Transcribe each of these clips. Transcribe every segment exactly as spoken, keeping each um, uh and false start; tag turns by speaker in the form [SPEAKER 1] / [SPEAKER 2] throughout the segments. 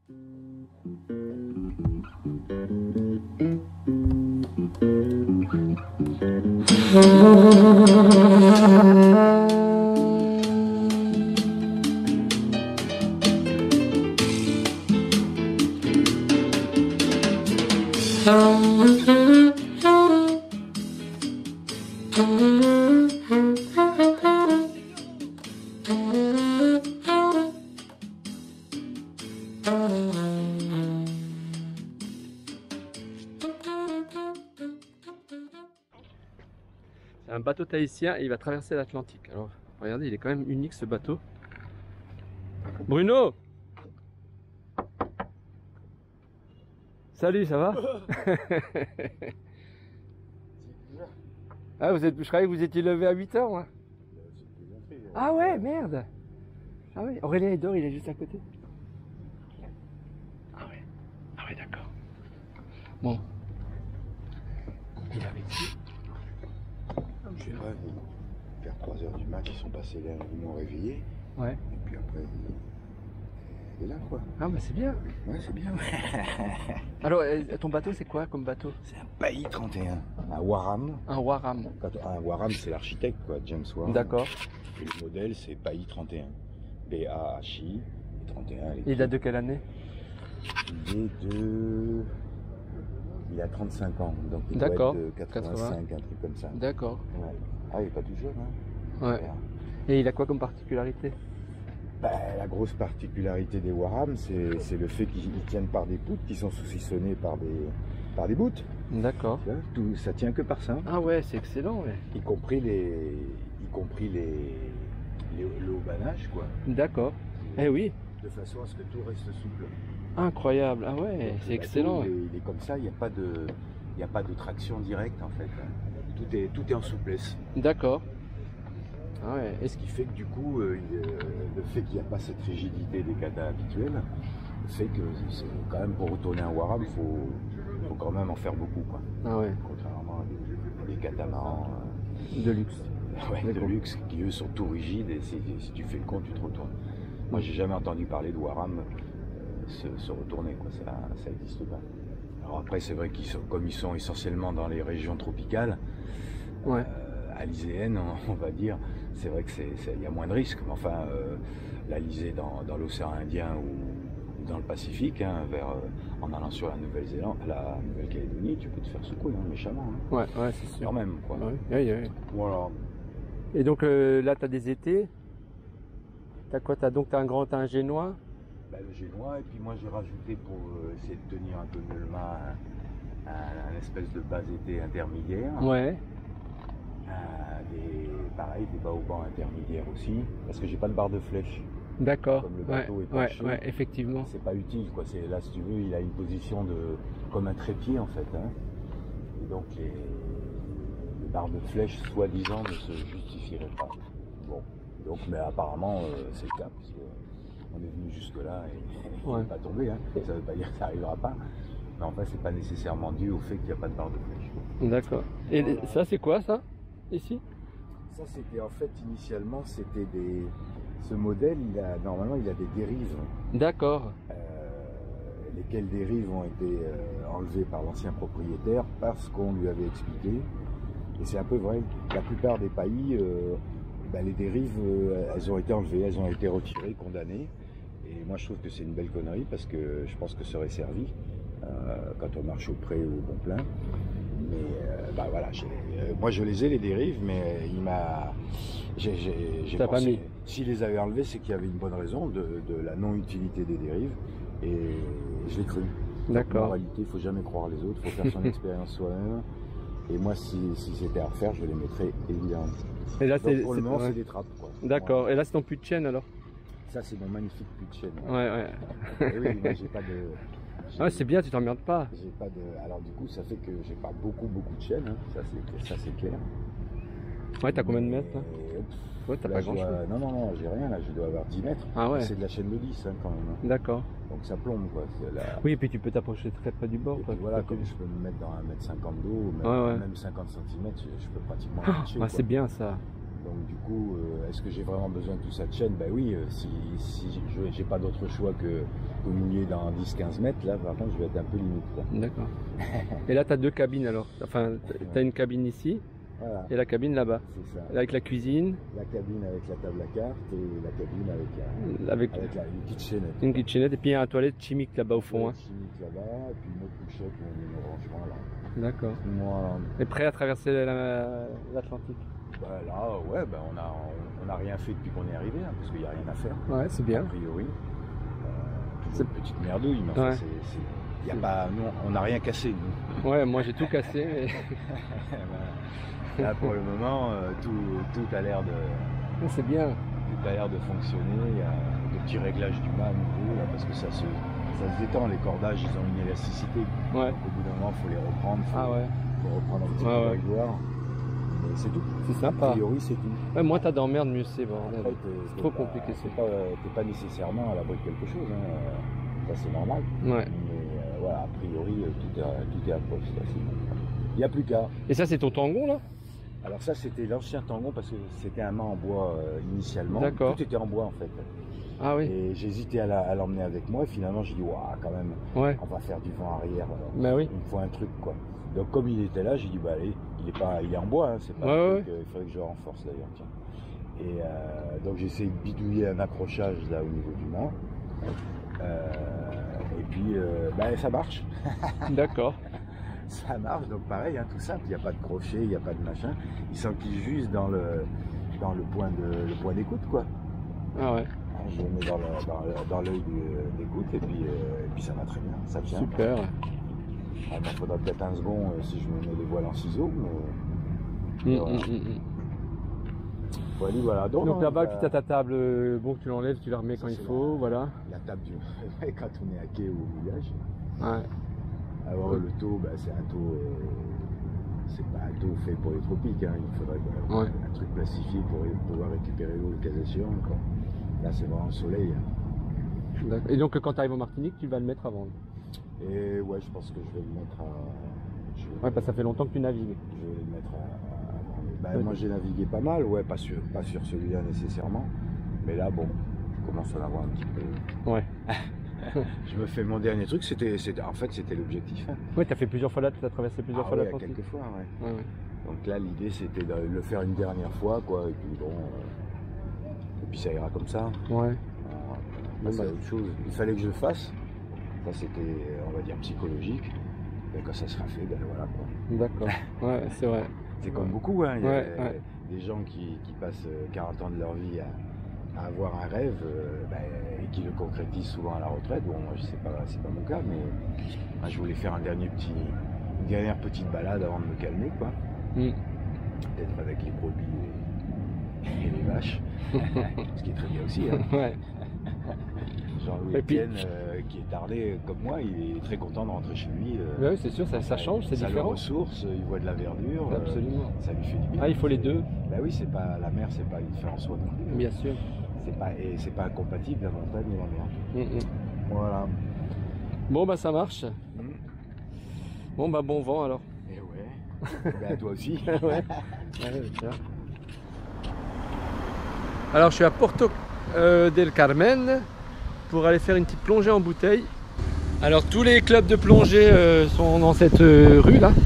[SPEAKER 1] C'est un bateau tahitien et il va traverser l'Atlantique. Alors regardez, il est quand même unique ce bateau. Bruno! Salut, ça va? Ah, vous êtes, je croyais que vous étiez levé à huit heures, moi. Ah ouais, merde. Ah ouais, Aurélien il dort, il est juste à côté. Ah ouais, ah ouais, d'accord. Bon. Il est avec qui?
[SPEAKER 2] Je sais pas, vers trois heures du mat, ils sont passés là, ils m'ont réveillé.
[SPEAKER 1] Ouais.
[SPEAKER 2] Et puis après, il est là quoi.
[SPEAKER 1] Ah bah c'est bien.
[SPEAKER 2] Ouais, c'est bien.
[SPEAKER 1] Alors, ton bateau c'est quoi comme bateau?
[SPEAKER 2] C'est un Bailly trente et un, un Waram.
[SPEAKER 1] Un Waram.
[SPEAKER 2] Quand, un Waram, c'est l'architecte quoi, James Waram.
[SPEAKER 1] D'accord.
[SPEAKER 2] Et le modèle, c'est Bailly trente et un. B A H I trente et un.
[SPEAKER 1] Il date de quelle année?
[SPEAKER 2] Il est de... Il a trente-cinq ans, donc il doit être de quatre-vingt-cinq, quatre-vingts. Un truc comme ça.
[SPEAKER 1] D'accord.
[SPEAKER 2] Ouais. Ah, il est pas tout jeune, hein.
[SPEAKER 1] Ouais. Et il a quoi comme particularité?
[SPEAKER 2] Bah, la grosse particularité des Waram, c'est le fait qu'ils tiennent par des poutres qui sont saucissonnées par des, par des bouts.
[SPEAKER 1] D'accord.
[SPEAKER 2] Tout, ça tient que par ça.
[SPEAKER 1] Ah ouais, c'est excellent. Ouais.
[SPEAKER 2] Y compris les, y compris les, les le haubanage, quoi.
[SPEAKER 1] D'accord. Eh oui.
[SPEAKER 2] De façon à ce que tout reste souple.
[SPEAKER 1] Incroyable. Ah ouais, c'est excellent.
[SPEAKER 2] Il est, il est comme ça. Il n'y a pas de, il y a pas de traction directe en fait. Tout est, tout est en souplesse.
[SPEAKER 1] D'accord. Ah ouais.
[SPEAKER 2] Et ce qui fait que du coup, euh, le fait qu'il n'y a pas cette rigidité des katas habituels, fait que quand même pour retourner un Waram, il faut, faut quand même en faire beaucoup, quoi.
[SPEAKER 1] Ah ouais.
[SPEAKER 2] Contrairement à des, des catamarans
[SPEAKER 1] euh, de luxe.
[SPEAKER 2] Ouais, de luxe qui eux sont tout rigides et si, si tu fais le compte, tu te retournes. Moi, j'ai jamais entendu parler de Waram euh, se, se retourner, quoi. Ça, ça n'existe pas. Alors après, c'est vrai qu'ils sont, comme ils sont essentiellement dans les régions tropicales.
[SPEAKER 1] Ouais.
[SPEAKER 2] Euh, Alizéenne, on, on va dire, c'est vrai qu'il y a moins de risques, mais enfin, euh, l'Alizé dans, dans l'océan Indien ou, ou dans le Pacifique, hein, vers, euh, en allant sur la Nouvelle-Zélande, la Nouvelle-Calédonie, tu peux te faire secouer, hein, méchamment. Hein.
[SPEAKER 1] Ouais, ouais, c'est sûr.
[SPEAKER 2] Quand même, quoi.
[SPEAKER 1] Ouais, ouais, ouais.
[SPEAKER 2] Voilà.
[SPEAKER 1] Et donc euh, là, tu as des étés. T'as quoi? T'as donc as un grand, t'as un génois.
[SPEAKER 2] Ben, le génois, et puis moi j'ai rajouté pour euh, essayer de tenir un peu mieux le mât, un, un, un espèce de bas été intermédiaire.
[SPEAKER 1] Ouais.
[SPEAKER 2] Des, pareil, des baobans intermédiaires aussi, parce que j'ai pas de barre de flèche.
[SPEAKER 1] D'accord.
[SPEAKER 2] Comme le bateau
[SPEAKER 1] ouais,
[SPEAKER 2] est penché,
[SPEAKER 1] ouais, ouais, effectivement.
[SPEAKER 2] C'est pas utile, quoi. Là, si tu veux, il a une position de comme un trépied en fait. Hein. Et donc les, les barres de flèche, soi-disant, ne se justifieraient pas. Bon, donc, mais apparemment, euh, c'est le cas, parce qu'on est venu jusque là et ouais. Il n'est pas tombé. Hein. Ça veut pas dire que ça n'arrivera pas. Mais en fait, c'est pas nécessairement dû au fait qu'il n'y a pas de barre de flèche.
[SPEAKER 1] D'accord. Et voilà. Ça, c'est quoi ça? Ici?
[SPEAKER 2] Ça c'était en fait initialement c'était des ce modèle il a normalement il a des dérives. D'accord. Euh, lesquelles dérives ont été euh, enlevées par l'ancien propriétaire parce qu'on lui avait expliqué. Et c'est un peu vrai. La plupart des pays, euh, ben, les dérives euh, elles ont été enlevées, elles ont été retirées, condamnées. Et moi je trouve que c'est une belle connerie parce que je pense que ça aurait servi euh, quand on marche au pré ou au bon plein. Mais euh, bah voilà, euh, moi je les ai les dérives, mais euh, il m'a, j'ai pensé, s'il les avait enlevés, c'est qu'il y avait une bonne raison de, de la non-utilité des dérives, et je l'ai cru. D'accord. En réalité, il faut jamais croire les autres, il faut faire son expérience soi-même. Et moi, si, si c'était à refaire, je les mettrais évidemment.
[SPEAKER 1] Et là,
[SPEAKER 2] donc, pour le moment, c'est des trappes.
[SPEAKER 1] D'accord. Ouais. Et là, c'est ton puits de chaîne alors?
[SPEAKER 2] Ça, c'est mon magnifique puits de chaîne.
[SPEAKER 1] Ouais, ouais.
[SPEAKER 2] Et oui, moi, j'ai pas de.
[SPEAKER 1] Ah, c'est bien, tu t'emmerdes pas.
[SPEAKER 2] J'ai pas de. Alors du coup, ça fait que j'ai pas beaucoup beaucoup de chaînes. Hein. Ça c'est ça c'est clair.
[SPEAKER 1] Ouais, t'as combien de mètres là? Ouais, t'as pas grand chose.
[SPEAKER 2] Dois... Non non non, j'ai rien là. Je dois avoir dix mètres.
[SPEAKER 1] Ah ouais.
[SPEAKER 2] C'est de la chaîne de dix hein, quand même. Hein.
[SPEAKER 1] D'accord.
[SPEAKER 2] Donc ça plombe quoi. La...
[SPEAKER 1] Oui, et puis tu peux t'approcher très près du bord.
[SPEAKER 2] Et
[SPEAKER 1] quoi,
[SPEAKER 2] puis, voilà, comme je peux me mettre dans un mètre cinquante d'eau, même,
[SPEAKER 1] ouais, ouais.
[SPEAKER 2] même cinquante centimètres, je, je peux pratiquement.
[SPEAKER 1] Ah, ah, c'est bien ça.
[SPEAKER 2] Donc du coup, euh, est-ce que j'ai vraiment besoin de tout ça de chaîne? Ben oui, euh, si, si j'ai pas d'autre choix que communier dans dix quinze mètres, là par contre je vais être un peu limite.
[SPEAKER 1] D'accord. Et là tu as deux cabines alors, enfin tu as une cabine ici, voilà. Et la cabine là-bas. C'est ça. Avec la cuisine.
[SPEAKER 2] La cabine avec la table à carte et la cabine avec, la,
[SPEAKER 1] avec,
[SPEAKER 2] avec la, une kitchenette.
[SPEAKER 1] Une kitchenette et puis il y a un toilette chimique là-bas au fond.
[SPEAKER 2] Hein. Chimique là-bas et puis une autre couchette où on met nos rangements là.
[SPEAKER 1] D'accord.
[SPEAKER 2] Voilà.
[SPEAKER 1] Et prêt à traverser l'Atlantique?
[SPEAKER 2] Bah là, ouais, bah on a, on, on a rien fait depuis qu'on est arrivé, hein, parce qu'il n'y a rien à faire.
[SPEAKER 1] Ouais, c'est bien.
[SPEAKER 2] A priori. Euh, c'est une petite merdouille, mais enfin, ouais. c'est, y a pas, nous, on n'a rien cassé, nous.
[SPEAKER 1] Ouais, moi j'ai tout cassé. Mais...
[SPEAKER 2] Là, pour le moment, euh, tout, tout a l'air de.
[SPEAKER 1] C'est bien.
[SPEAKER 2] Tout a l'air de fonctionner. Il y a des petits réglages du mât nouveau, là, parce que ça se, ça se détend. Les cordages, ils ont une élasticité.
[SPEAKER 1] Ouais.
[SPEAKER 2] Au bout d'un moment, il faut les reprendre. Faut,
[SPEAKER 1] ah ouais.
[SPEAKER 2] faut reprendre un petit
[SPEAKER 1] ouais,
[SPEAKER 2] peu
[SPEAKER 1] ouais.
[SPEAKER 2] de gloire. Mais c'est tout.
[SPEAKER 1] C'est sympa.
[SPEAKER 2] A priori, c'est tout.
[SPEAKER 1] Ouais, moins t'as d'emmerde, mieux c'est. Bordel.
[SPEAKER 2] Après,
[SPEAKER 1] c'est trop pas, compliqué.
[SPEAKER 2] C'est pas, t'es pas nécessairement à l'abri de quelque chose. Hein. Ça, c'est normal.
[SPEAKER 1] Ouais.
[SPEAKER 2] Mais euh, voilà, a priori, tout est, tout est à poste. Il n'y a plus qu'à.
[SPEAKER 1] Et ça, c'est ton tangon là?
[SPEAKER 2] Alors ça, c'était l'ancien tangon parce que c'était un mât en bois euh, initialement.
[SPEAKER 1] D'accord.
[SPEAKER 2] Tout était en bois en fait.
[SPEAKER 1] Ah oui.
[SPEAKER 2] Et j'hésitais à l'emmener avec moi et finalement j'ai dit waouh quand même,
[SPEAKER 1] ouais.
[SPEAKER 2] on va faire du vent arrière.
[SPEAKER 1] Bah oui.
[SPEAKER 2] Il me faut un truc quoi. Donc comme il était là, j'ai dit bah allez, il est pas, il est en bois, hein, c'est pas.
[SPEAKER 1] Ouais,
[SPEAKER 2] un
[SPEAKER 1] ouais.
[SPEAKER 2] truc, euh, il faudrait que je renforce d'ailleurs tiens. Et euh, donc j'ai essayé de bidouiller un accrochage là au niveau du mât. Euh, et puis euh, bah, ça marche.
[SPEAKER 1] D'accord.
[SPEAKER 2] Ça marche, donc pareil, hein, tout simple, il n'y a pas de crochet, il n'y a pas de machin, il s'enquille juste dans le dans le point de le point d'écoute quoi.
[SPEAKER 1] Ah ouais.
[SPEAKER 2] Je le mets dans l'œil dans, dans d'écoute et puis euh, et puis ça va très bien, ça tient.
[SPEAKER 1] Super.
[SPEAKER 2] Ah, il faudra peut-être un second euh, si je me mets les voiles en ciseaux, mais.
[SPEAKER 1] Mmh,
[SPEAKER 2] voilà.
[SPEAKER 1] mmh, mmh.
[SPEAKER 2] Voilà, voilà. Donc,
[SPEAKER 1] donc là-bas,
[SPEAKER 2] euh,
[SPEAKER 1] puis tu as ta table, bon, tu l'enlèves, tu la remets quand il faut,
[SPEAKER 2] la,
[SPEAKER 1] voilà.
[SPEAKER 2] La table du. Quand on est à quai ou au village.
[SPEAKER 1] Ouais.
[SPEAKER 2] Alors le taux, bah, c'est un taux, euh, c'est pas un taux fait pour les tropiques, hein. Il faudrait bah,
[SPEAKER 1] ouais.
[SPEAKER 2] un truc plastifié pour pouvoir récupérer l'eau le cas échéant. Là c'est vraiment le soleil. Hein.
[SPEAKER 1] Et donc quand tu arrives en Martinique, tu vas le mettre à vendre?
[SPEAKER 2] Et ouais, je pense que je vais le mettre à... Je vais,
[SPEAKER 1] ouais, parce que ça fait longtemps que tu navigues.
[SPEAKER 2] Je vais le mettre à, à vendre. Bah,
[SPEAKER 1] ouais.
[SPEAKER 2] Moi j'ai navigué pas mal, ouais, pas sur, pas sur celui-là nécessairement. Mais là bon, je commence à l'avoir un petit peu...
[SPEAKER 1] Ouais.
[SPEAKER 2] Je me fais mon dernier truc, c'était, en fait c'était l'objectif. Hein.
[SPEAKER 1] Oui, tu as fait plusieurs fois là, tu as traversé plusieurs
[SPEAKER 2] ah,
[SPEAKER 1] fois
[SPEAKER 2] ouais,
[SPEAKER 1] l'Atlantique.
[SPEAKER 2] quelques fois, ouais.
[SPEAKER 1] Ouais, ouais.
[SPEAKER 2] Donc là l'idée c'était de le faire une dernière fois, quoi, et puis bon, euh, et puis ça ira comme ça.
[SPEAKER 1] Ouais.
[SPEAKER 2] Euh, là, c'est autre chose. Il fallait que je le fasse. Ça c'était, on va dire, psychologique. Et quand ça sera fait, ben voilà quoi.
[SPEAKER 1] D'accord. Ouais, c'est vrai.
[SPEAKER 2] C'est comme beaucoup, hein. Il y a
[SPEAKER 1] ouais, ouais.
[SPEAKER 2] des gens qui, qui passent quarante ans de leur vie à, à avoir un rêve. Euh, ben, et qui le concrétise souvent à la retraite. Bon, moi, je sais pas, c'est pas mon cas, mais moi, je voulais faire un dernier petit, une dernière petite balade avant de me calmer, quoi. Mm. Peut-être avec les brebis et, et les vaches, ce qui est très bien aussi. Hein. Ouais. Jean-Louis Etienne, euh, qui est tardé comme moi, il est très content de rentrer chez lui. Euh,
[SPEAKER 1] oui, c'est sûr, ça, ça change, c'est différent.
[SPEAKER 2] Ça le ressource, il voit de la verdure.
[SPEAKER 1] Absolument.
[SPEAKER 2] Euh, ça lui fait du bien.
[SPEAKER 1] Ah, il faut les deux.
[SPEAKER 2] Bah oui, c'est pas la mer, c'est pas une fin en soi non plus.
[SPEAKER 1] Bien sûr.
[SPEAKER 2] C'est pas, et c'est pas incompatible la montagne et la mer.
[SPEAKER 1] Mmh, mmh.
[SPEAKER 2] Voilà.
[SPEAKER 1] Bon bah ça marche. Mmh. Bon bah bon vent alors.
[SPEAKER 2] Et ouais. Ben, toi aussi.
[SPEAKER 1] Ouais. Ouais, alors je suis à Porto euh, del Carmen pour aller faire une petite plongée en bouteille. Alors tous les clubs de plongée euh, sont dans cette euh, rue là.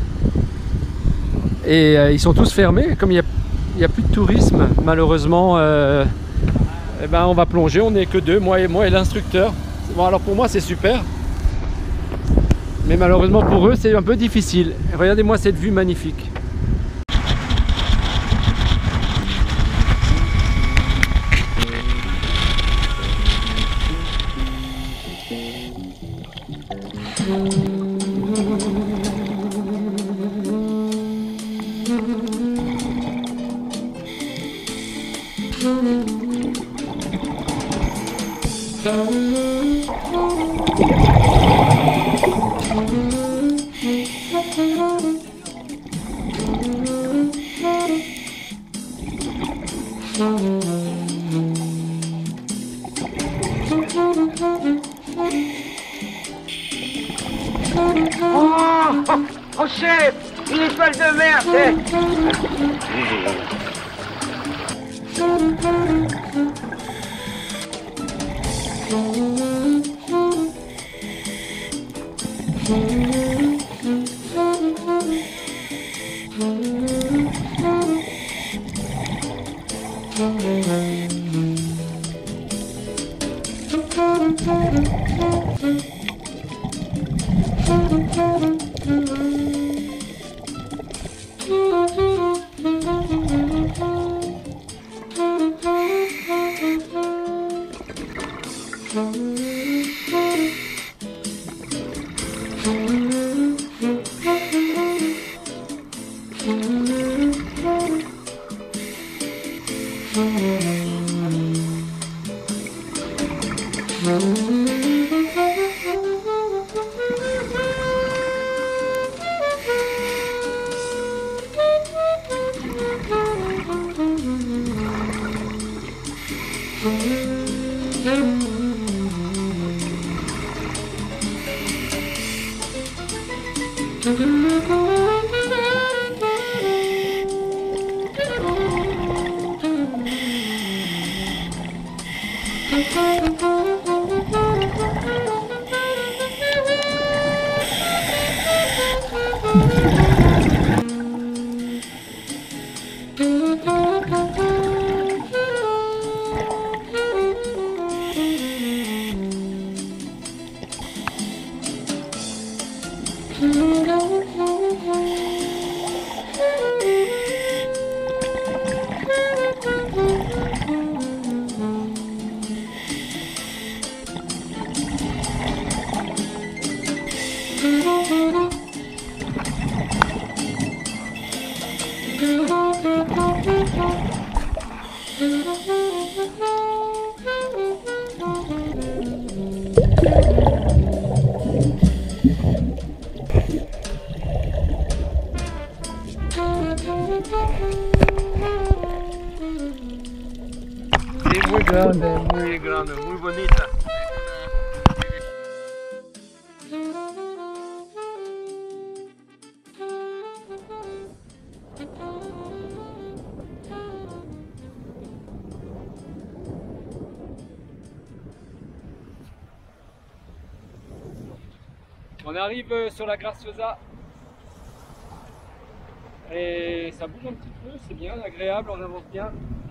[SPEAKER 1] Et euh, ils sont tous fermés comme il n'y a, a plus de tourisme malheureusement. Euh, Eh ben, on va plonger, on n'est que deux, moi et moi et l'instructeur. Bon, alors pour moi c'est super, mais malheureusement pour eux c'est un peu difficile. Regardez-moi cette vue magnifique.
[SPEAKER 3] Oh chef, une étoile de mer, c'est...
[SPEAKER 1] Sí, muy grande, muy grande, muy bonita. On arrive sur la Graciosa et ça bouge un petit peu, c'est bien, agréable, on avance bien.